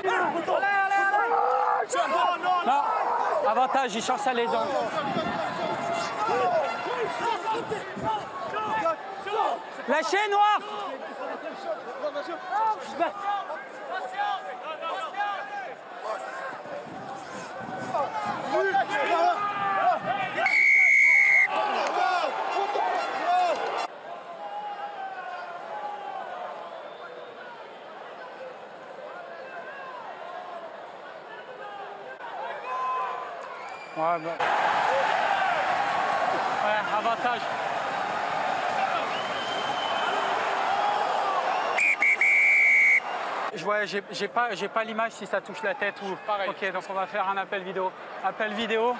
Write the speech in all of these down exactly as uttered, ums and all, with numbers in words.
Non, avantage, il change sa légende. Lâchez, Noir. Ouais, bah. Ouais, avantage. Je vois, j'ai j'ai pas, j'ai pas l'image si ça touche la tête ou. Pareil. Ok, donc on va faire un appel vidéo. Appel vidéo.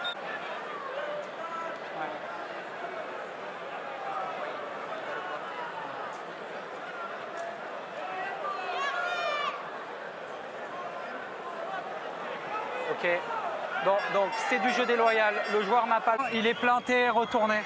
Ok. Bon, donc c'est du jeu déloyal. Le joueur n'a pas. Il est planté, retourné.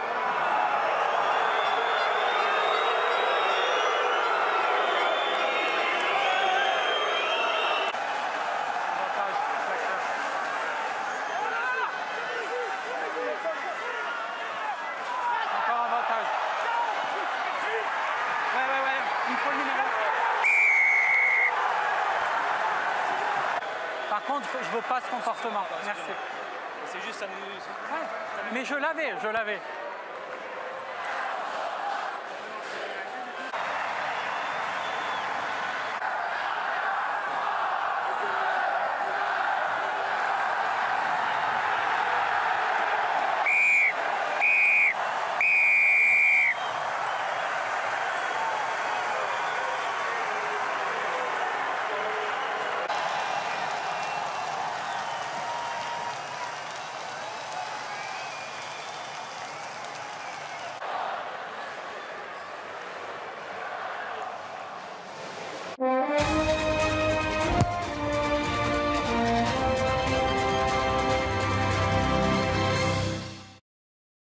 Encore avantage. Ouais, ouais, ouais. Il faut le numéro. Par contre, je veux pas ce comportement. Merci. C'est juste ça nous. Ouais. Mais je l'avais, je l'avais.